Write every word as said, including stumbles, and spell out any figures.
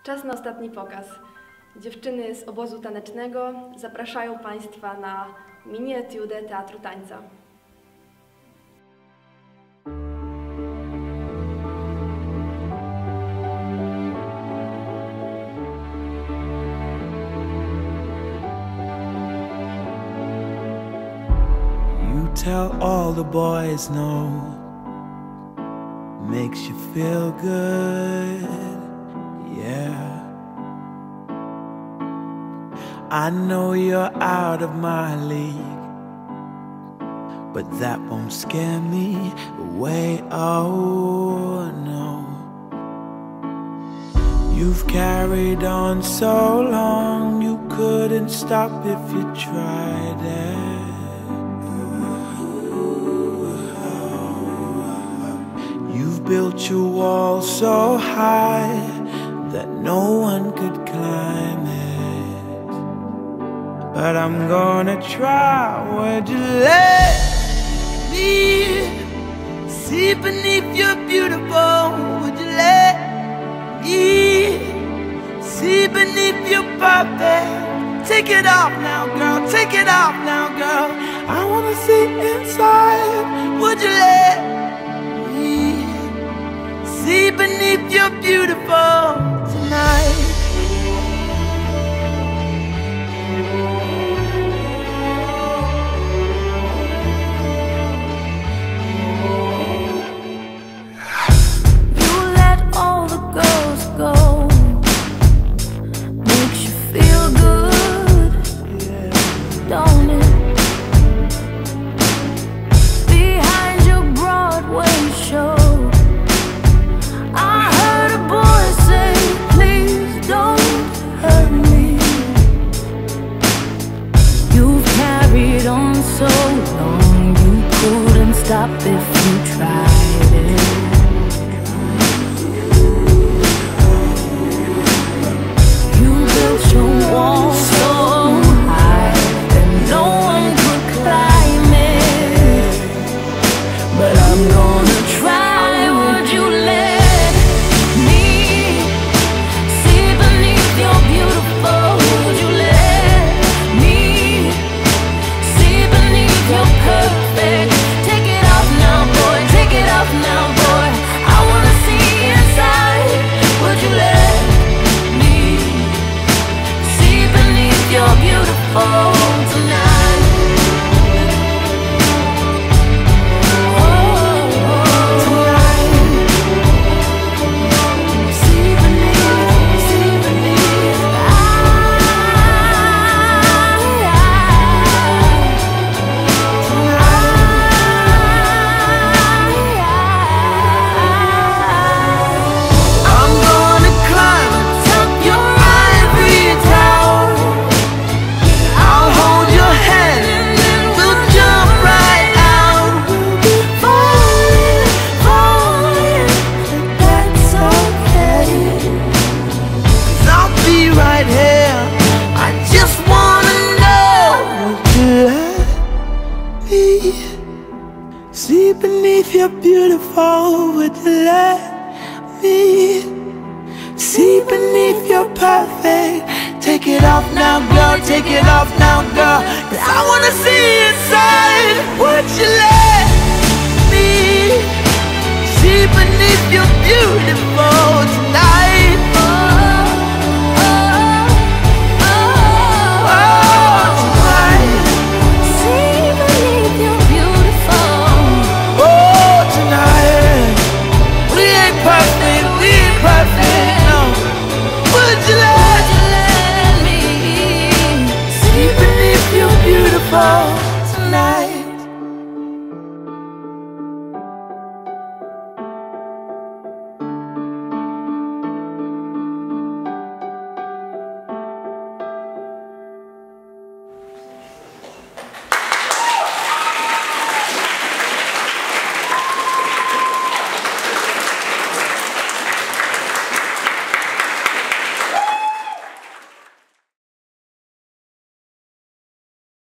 Czas na ostatni pokaz. Dziewczyny z obozu tanecznego zapraszają Państwa na mini etiudę Teatru Tańca. You tell all the boys no, makes you feel good, yeah. I know you're out of my league, but that won't scare me away, oh no. You've carried on so long, you couldn't stop if you tried it. You've built your wall so high that no one could climb it. But I'm gonna try. Would you let me see beneath your beautiful? Would you let me see beneath your perfect? Take it off now, girl, take it off now, girl. I wanna see inside. Would you let me see beneath your beautiful tonight? So long you couldn't stop if you tried it. You built your wall so high that no one could climb it. But I'm gonna try. Would you let me see beneath your beautiful? Would you let me see beneath your perfect? Take it off now, boy, take it off now, boy. I wanna see inside. Would you let me see beneath your beautiful tonight? See beneath your beautiful, would you let me see beneath your perfect? Take it off now, girl, take it off now, girl, 'cause I wanna see inside. Would you let